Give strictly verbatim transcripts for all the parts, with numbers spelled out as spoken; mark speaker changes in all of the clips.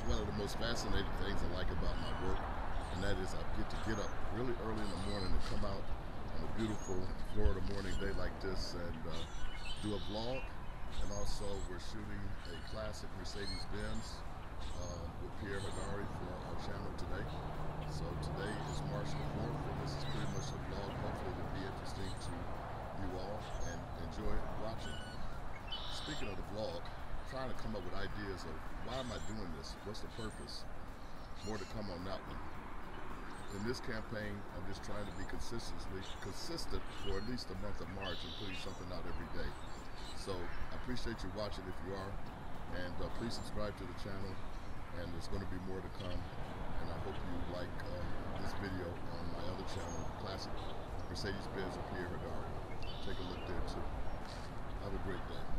Speaker 1: one of the most fascinating things I like about my work, and that is I get to get up really early in the morning and come out on a beautiful Florida morning day like this and uh, do a vlog. And also we're shooting a classic Mercedes-Benz uh, with Pierre Hagari for our channel today. So today is March the fourth, and this is pretty much a vlog. Hopefully it'll be interesting to you all and enjoy watching. Speaking of the vlog, trying to come up with ideas of why am I doing this? What's the purpose? More to come on that one. In this campaign, I'm just trying to be consistently consistent for at least the month of March and putting something out every day. So I appreciate you watching if you are, and uh, please subscribe to the channel, and there's going to be more to come. And I hope you like uh, this video on my other channel, Classic Mercedes-Benz with Pierre Hagari. Take a look there too. Have a great day.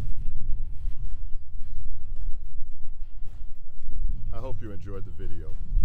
Speaker 1: I hope you enjoyed the video.